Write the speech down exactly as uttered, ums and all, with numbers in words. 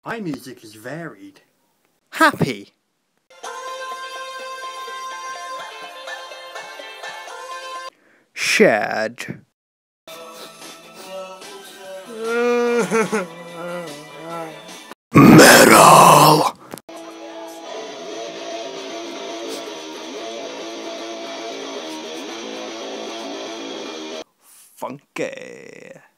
My music is varied. Happy. Shared. Metal. Funky.